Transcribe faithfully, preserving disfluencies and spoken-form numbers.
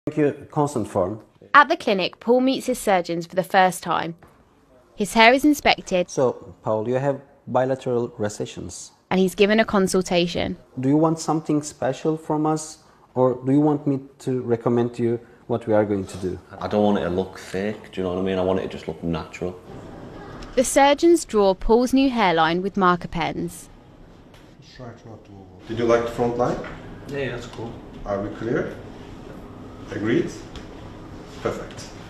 Thank you, consent form. At the clinic, Paul meets his surgeons for the first time. His hair is inspected. So, Paul, you have bilateral recessions. And he's given a consultation. Do you want something special from us, or do you want me to recommend to you what we are going to do? I don't want it to look fake, do you know what I mean? I want it to just look natural. The surgeons draw Paul's new hairline with marker pens. Did you like the front line? Yeah, that's cool. Are we clear? Agreed? Perfect.